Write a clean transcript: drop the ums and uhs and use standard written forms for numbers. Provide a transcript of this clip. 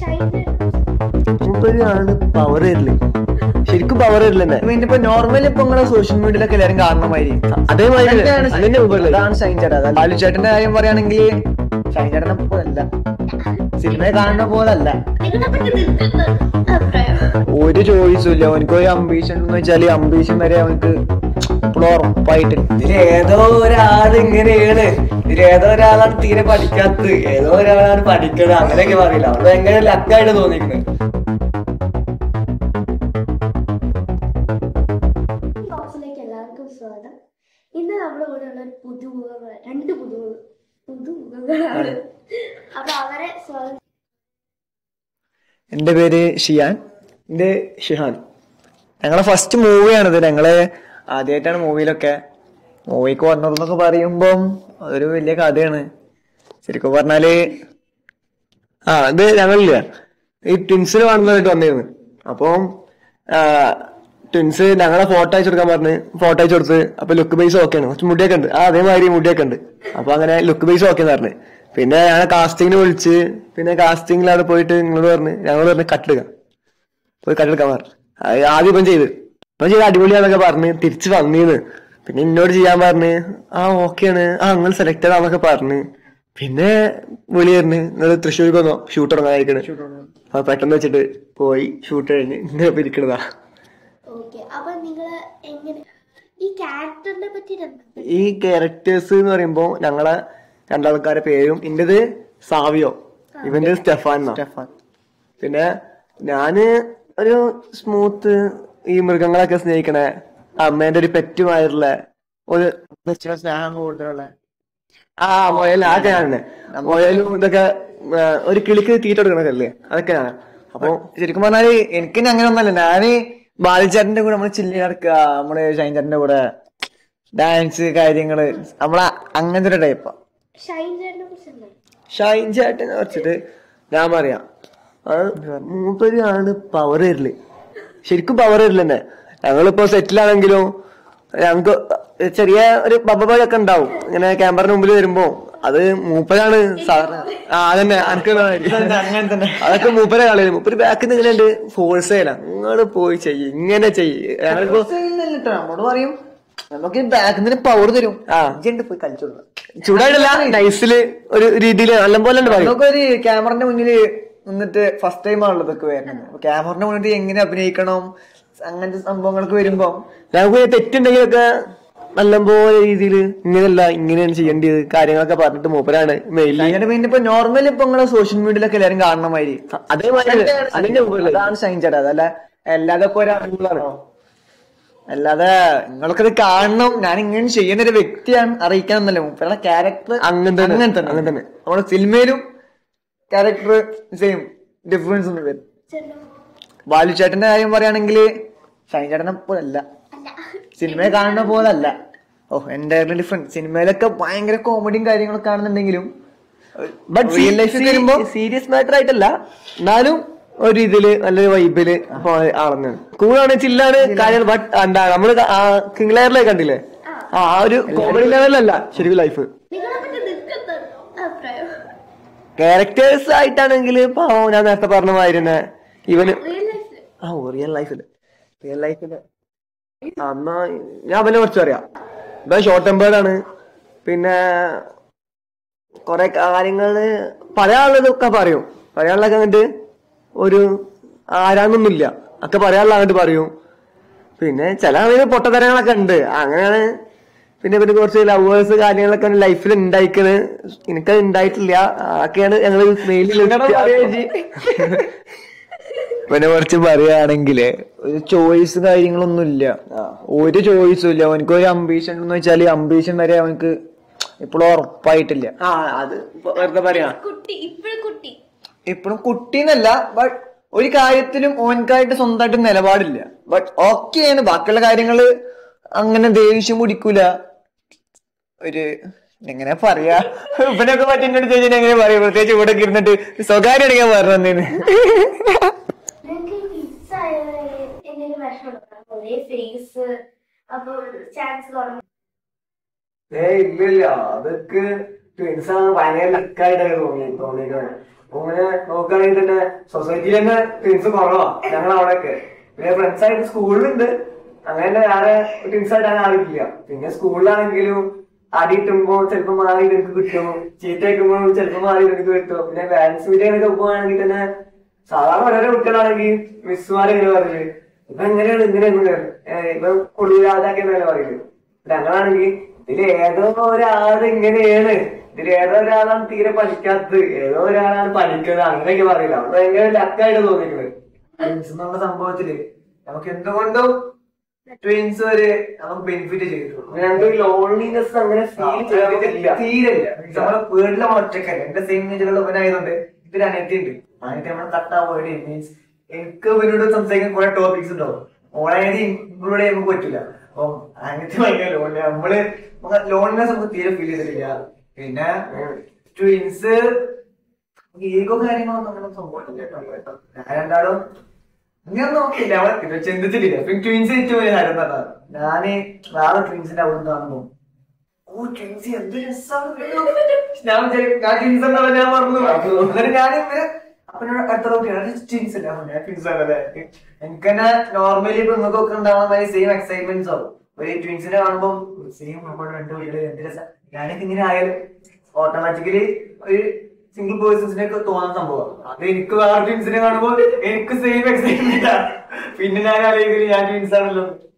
മൂപ്പരാണ് power തരില്ലേ, ശരിക്കും power തരില്ലെന്നെ. ഇപ്പൊ നോർമലി ഇപ്പൊ നിങ്ങളെ സോഷ്യൽ മീഡിയയിലൊക്കെ എല്ലാരും കാണുന്നമാതിരി അതേമാതിരി അതാണ് ഷൈൻ ചേട്ടൻ. ബാലു ചേട്ടന്റെ കാര്യം പറയുകയാണെങ്കിൽ ഷൈൻ ചേട്ടനെ പോലല്ല, സിനിമയെ കാണുന്ന പോലല്ല. ഒരു ചോയ്സും ഇല്ല അവനക്ക്. ഒരു അംബീഷൻ എന്ന് വെച്ചാല് അംബീഷൻ വരെ അവനക്ക് ഇപ്പോഴും ഉറപ്പായിട്ട്. ഇതിലേതോ ഒരാൾ ഇങ്ങനെയാണ്, ഇതിലേതോ ഒരാളാണ് തീരെ പഠിക്കാത്തത്, ഏതോ ഒരാളാണ് പഠിക്കണത്, അങ്ങനെയൊക്കെ പറയില്ല. അവിടെ ഭയങ്കര ലക്കായിട്ട് തോന്നിക്കുന്നത്. എല്ലാവർക്കും സ്വാഗതം. ഇന്ന് നമ്മുടെ കൂടെ ഉള്ള ഒരു പുതുമുഖങ്ങൾ, രണ്ട് പുതുമുഖങ്ങളാണ്. അപ്പൊ അവരെ സ്വാഗതം. എന്റെ പേര് ഷിയാൻ, എന്റെ ഷിഹാൻ. ഞങ്ങളെ ഫസ്റ്റ് മൂവിയാണിത്. ഞങ്ങള് ആദ്യമായിട്ടാണ് മൂവിക്ക് വന്നതെന്നൊക്കെ പറയുമ്പം അതൊരു വലിയ കഥയാണ്. ശരിക്കും പറഞ്ഞാല് ഇത് ഞങ്ങളില്ല, ഈ ട്വിൻസിന് കാണുന്നതായിട്ട് വന്നിരുന്നു. അപ്പം ട്വിൻസ് ഞങ്ങളെ ഫോട്ടോ അയച്ചു കൊടുക്കാൻ പറഞ്ഞ് ഫോട്ടോ അയച്ചു കൊടുത്ത്. അപ്പൊ ലുക്ക് ബേസ് ഓക്കെയാണ്, കുറച്ച് മുടിയൊക്കെ ഉണ്ട്, അതേമാതിരി മുടിയൊക്കെ ഉണ്ട്. അപ്പൊ അങ്ങനെ ലുക്ക് ബേസ് ഓക്കെന്ന് പറഞ്ഞ് പിന്നെ ഞങ്ങളെ കാസ്റ്റിങ്ങിന് വിളിച്ച്, പിന്നെ കാസ്റ്റിംഗിൽ അവിടെ പോയിട്ട് ഞങ്ങൾ പറഞ്ഞ് കട്ടെടുക്കാം, പോയി കട്ടെടുക്കാൻ പറഞ്ഞു. ആദ്യം ഇപ്പം ചെയ്ത് അടിപൊളിയാന്നൊക്കെ പറഞ്ഞ് തിരിച്ച് വന്നീന്ന്. പിന്നെ എന്നോട് ചെയ്യാൻ പറഞ്ഞ് ഓക്കെയാണ്, നിങ്ങൾ സെലക്റ്റഡ് ആന്നൊക്കെ പറഞ്ഞ്. പിന്നെ വിളിയായിരുന്നു, നിങ്ങൾ തൃശ്ശൂർക്ക് വന്നോ ഷൂട്ട് തുടങ്ങാൻ അയക്കണേ. അപ്പൊ പെട്ടെന്ന് വെച്ചിട്ട് പോയി ഷൂട്ട് കഴിഞ്ഞ് ഇങ്ങനെ ഇരിക്കണതാ. ഈ ക്യാരക്ടേഴ്സ് എന്ന് പറയുമ്പോ ഞങ്ങളെ രണ്ടാൾക്കാരുടെ പേരും, ഇന്റേത് സാവിയോ, ഇവന്റെ സ്റ്റെഫാൻ. പിന്നെ ഞാന് ഒരു സ്മൂത്ത്, ഈ മൃഗങ്ങളൊക്കെ സ്നേഹിക്കണേ, അമ്മേന്റെ ഒരു പെറ്റുമായിട്ടുള്ള ഒരു സ്നേഹം കൂടുതലുള്ള മുയൽ. അതൊക്കെ ഞാനെ മുയലും ഇതൊക്കെ ഒരു കിളിക്ക് തീറ്റ കൊടുക്കണല്ലേ, അതൊക്കെ ഞാൻ. അപ്പൊ ശരിക്കും പറഞ്ഞാല് എനിക്ക് അങ്ങനെ ഒന്നല്ല. ഞാന് ബാലിച്ചേട്ടന്റെ കൂടെ നമ്മള് ചില്ലി നടക്കുക, നമ്മള് ഷൈൻചേട്ടന്റെ കൂടെ ഡാൻസ് കാര്യങ്ങള്, നമ്മളെ അങ്ങനത്തെ ഒരു ടൈപ്പാ. ഷൈൻ ചേട്ടനെ കുറിച്ചിട്ട് ഞാൻ പറയാം, മൂപ്പരാണ് പവർ തരില്ലേ, ശരിക്കും പവർ തരില്ലെന്നെ. ഞങ്ങളിപ്പോ സെറ്റിലാണെങ്കിലും ഞങ്ങക്ക് ചെറിയ ഒരു ബബ്ബൊക്കെ ഉണ്ടാവും ഇങ്ങനെ ക്യാമറയുടെ മുമ്പിൽ വരുമ്പോ, അത് മൂപ്പരാണ് സാറിന്. അതന്നെ അങ്ങനെ തന്നെ, അതൊക്കെ മൂപ്പരെ കളയും. മൂപ്പര് ബാക്കിൽ നിന്ന് ഇങ്ങനെ ഫോഴ്സ് ചെയ്യല, നിങ്ങള് പോയി ചെയ്യ്, ഇങ്ങനെ ചെയ്യ്. നമ്മോട് പറയും നമുക്ക് ബാക്കിൽ നിന്ന് പവർ തരും, പോയി കളിച്ചു കൊടുക്കാം. ചൂടായിട്ടല്ല, നൈസില് ഒരു രീതിയിൽ നല്ലപോലെ നമുക്ക് ഒരു ക്യാമറന്റെ മുന്നിൽ നിന്നിട്ട് ഫസ്റ്റ് ടൈം ആണല്ലോ ഇതൊക്കെ വരുന്നത്. ക്യാമറന്റെ മുന്നിൽ എങ്ങനെ അഭിനയിക്കണം അങ്ങനത്തെ സംഭവങ്ങൾക്ക് വരുമ്പോ നമുക്ക് തെറ്റുണ്ടെങ്കിലൊക്കെ നല്ലപോലെ രീതിയിൽ ഇങ്ങനെയല്ല ഇങ്ങനെയാണ് ചെയ്യേണ്ടത് കാര്യങ്ങളൊക്കെ പറഞ്ഞിട്ട് മൂപ്പരാണ് മെയിൻ. പിന്നെ ഇപ്പൊ നോർമലി ഇപ്പൊ നിങ്ങളെ സോഷ്യൽ മീഡിയയിലൊക്കെ എല്ലാരും കാണുന്നമാതിരി അതേമാതിരി ഷൈൻ ചേട്ടാ. അതല്ല അല്ലാതെ ഇപ്പൊ ഒരാളാണോ, അല്ലാതെ നിങ്ങൾക്കത് കാണണം, ഞാൻ ഇങ്ങനെ ചെയ്യുന്ന ഒരു വ്യക്തിയാണ് അറിയിക്കണം എന്നല്ല. മൂപ്പരുടെ ക്യാരക്ടർ അങ്ങനെ തന്നെ നമ്മുടെ സിനിമയിലും ക്യാരക്ടർ സെയിം, ഡിഫറൻസ് ഒന്നും വരും. ബാലു ചേട്ടന്റെ കാര്യം പറയുകയാണെങ്കിൽ ഷൈൻ ചേട്ടനെ പോലല്ല, സിനിമയെ കാണുന്ന പോലല്ല. Entirely different. സിനിമയിലൊക്കെ ഭയങ്കര കോമഡിയും കാര്യങ്ങളൊക്കെ കാണുന്നുണ്ടെങ്കിലും റിയൽ ലൈഫിൽ വരുമ്പോ സീരിയസ് മാറ്റർ ആയിട്ടല്ല, എന്നാലും ഒരു ഇതില് നല്ലൊരു വൈബില് ആളെന്നാണ്. കൂളാണ്, ചില്ലാണ് കാര്യങ്ങൾ. ബട്ട് എന്താ നമ്മള് കിങ്ലെയറിലേക്ക് കണ്ടില്ലേ, ആ ഒരു കോമഡി ലെവലല്ല ശരിക്കും ലൈഫ്. ക്യാരക്ടേഴ്സ് ആയിട്ടാണെങ്കിൽ പാവം ഞാൻ നേരത്തെ പറഞ്ഞ മാതിരി തന്നെ ഇവന് റിയൽ ലൈഫില് എന്നാ ഞാൻ അവനെ കുറിച്ച് അറിയാം. ഇവൻ ഷോർട്ട് ടെമ്പേർഡാണ്. പിന്നെ കൊറേ കാര്യങ്ങള് പറയാനുള്ളതൊക്കെ പറയും, പറയാനുള്ളതൊക്കെ അങ്ങോട്ട് ഒരു ആരാന്നൊന്നുമില്ല, ഒക്കെ പറയാനുള്ള അങ്ങോട്ട് പറയും. പിന്നെ ചില പൊട്ടത്തരങ്ങളൊക്കെ ഉണ്ട്, അങ്ങനെയാണ്. പിന്നെ പിന്നെ കുറച്ച് ലവേഴ്സ് കാര്യങ്ങളൊക്കെ ലൈഫിൽ ഉണ്ടായിക്കണ്, എനിക്കത് ഉണ്ടായിട്ടില്ല. അതൊക്കെയാണ് ഞങ്ങള് മെയിലിൽ. പിന്നെ കുറച്ച് പറയുകയാണെങ്കില് ഒരു ചോയ്സ് കാര്യങ്ങളൊന്നും ഇല്ല, ഒരു ചോയ്സും ഇല്ല. അവനക്ക് ഒരു അംബീഷൻ എന്ന് വെച്ചാല് അംബീഷൻ വരെ അവനക്ക് ഇപ്പോഴും ഉറപ്പായിട്ടില്ല. അത് വെറുതെ പറയാ, ഇപ്പോഴും കുട്ടീന്നല്ല, ബട്ട് ഒരു കാര്യത്തിലും ഓനക്കായിട്ട് സ്വന്തമായിട്ട് നിലപാടില്ല. ബട്ട് ഓക്കെയാണ് ബാക്കിയുള്ള കാര്യങ്ങള്. അങ്ങനെ ദേഷ്യം പിടിക്കൂല. ഒരു എങ്ങനെ പറയാ, ഇവനൊക്കെ പറ്റി ചോദിച്ചാൽ എങ്ങനെ പറയാ, പ്രത്യേകിച്ച് ഇവിടെ ഇരുന്നിട്ട് സ്വകാര്യം അടിക്കാൻ പറഞ്ഞേന്ന്. ഇല്ലില്ല, അതൊക്കെ ട്വിൻസാണ് ഭയങ്കര ലക്കായിട്ടൊക്കെ തോന്നിക്കുന്നത്. അങ്ങനെ നോക്കുകയാണെങ്കിൽ തന്നെ സൊസൈറ്റിയിൽ തന്നെ ട്വിൻസ് കുറവാ ഞങ്ങൾ അവിടെയൊക്കെ. പിന്നെ ഫ്രണ്ട്സ് ആയിട്ട് സ്കൂളിലുണ്ട്, അങ്ങനെ തന്നെ വേറെ ട്വിൻസ് ആയിട്ട് അങ്ങനെ ആരില്ല. പിന്നെ സ്കൂളിലാണെങ്കിലും അടി കിട്ടുമ്പോ ചിലപ്പോ മാറി എനിക്ക് കിട്ടും, ചീത്ത വെക്കുമ്പോ ചിലപ്പോ മാറി എനിക്ക് കിട്ടും. പിന്നെ പാരന്റ്സ് മീറ്റിംഗൊക്കെ പോകുകയാണെങ്കിൽ തന്നെ സാധാരണ ഓരോരോ കുട്ടികളാണെങ്കിൽ മിസ്സുമാരെങ്ങനെ പറയില്ലേ ഇപ്പൊ എങ്ങനെയാണ് ഇങ്ങനെയാണ് ഇപ്പൊ കൊള്ളില്ലാതാക്കിയെന്നല്ല പറയില്ലേ. ഞങ്ങളാണെങ്കിൽ ഇതിൽ ഏതോ ഒരാള് ഇങ്ങനെയാണ്, ഇതിൽ ഏതോ ഒരാളാണ് തീരെ പഠിക്കാത്തത്, ഏതോ ഒരാളാണ് പഠിക്കുന്നത്, അങ്ങനെയൊക്കെ പറയില്ല. അത് ഭയങ്കര ലക്കായിട്ട് തോന്നിക്കുന്നത്. ട്വിൻസ് എന്നുള്ള സംഭവത്തില് നമുക്ക് എന്തുകൊണ്ടും ട്വിൻസ് ഒരു നമുക്ക് ബെനിഫിറ്റ് ചെയ്തിട്ടുള്ളൂ. ഞങ്ങൾക്ക് ലോൺലിനെസ് അങ്ങനെ ഫീൽ ചെയ്തിട്ടില്ല, തീരെയില്ല. നമ്മുടെ വീട്ടിലെ ഒറ്റക്കല്ല, എന്റെ സെയിം നേച്ചറുള്ള ഉപനായതുകൊണ്ട് ഇതൊരു അനിയത്തിയുണ്ട്. അനിയത്തി നമ്മളെ തട്ടാ വേർഡ് മീൻസ് എനിക്ക് ഇവരോട് സംസാരിക്കാൻ കുറെ ടോപ്പിക്സ് ഉണ്ടാവും. ഓളായത് ഇവരോട് നമുക്ക് പറ്റില്ല. അപ്പം അനിയത്തി ഭയങ്കര ലോൺലി. നമ്മള് ലോൺലിനെസ് നമുക്ക് തീരെ ഫീൽ ചെയ്തിട്ടില്ല. പിന്നെ ട്വിൻസ് ഈഗോ കാര്യങ്ങളൊന്നും അങ്ങനെ സംഭവിച്ചില്ല. ഞാൻ രണ്ടാളും ഇങ്ങനെ നോക്കിയില്ല, അവളെ ചിന്തിച്ചിട്ടില്ല. പിന്നെ ട്വിൻസ് ഏറ്റവും വലിയ കാര്യം പറഞ്ഞത് ഞാന് വേറെ ട്വിൻസിന്റെ അവിടെ കാണുമ്പോ ട്വിൻസ് എന്ത് രസമാണ് ഞാൻ ട്വിൻസ് എന്താ ഞാൻ പറഞ്ഞു. എന്നിട്ട് ഞാനിവര് അപ്പൊ അടുത്ത ട്വിൻസ് അല്ല ട്വിൻസ് ആണല്ലേ. എനിക്ക് തന്നെ നോർമലി ഇപ്പൊ നിങ്ങൾക്കൊക്കെ ഉണ്ടാവുന്ന സെയിം എക്സൈറ്റ്മെന്റ്സ് ആവും. ഒരു ട്വിൻസിനെ കാണുമ്പോ സെയിം നമ്മുടെ രണ്ട് വീട് എന്ത് രസം. ഞാനൊക്കെ ഇങ്ങനെ ആയാലും ഓട്ടോമാറ്റിക്കലി ഒരു സിംഗിൾ പേഴ്സൺസിനൊക്കെ തോന്നുന്ന സംഭവം. അത് എനിക്ക് വേറെ ട്വിൻസിനെ കാണുമ്പോൾ എനിക്ക് സെയിം എക്സൈറ്റ്മെന്റ്. പിന്നെ ഞാൻ ആലോചിക്കില്ല ഞാൻ ട്വിൻസ് ആണല്ലോ.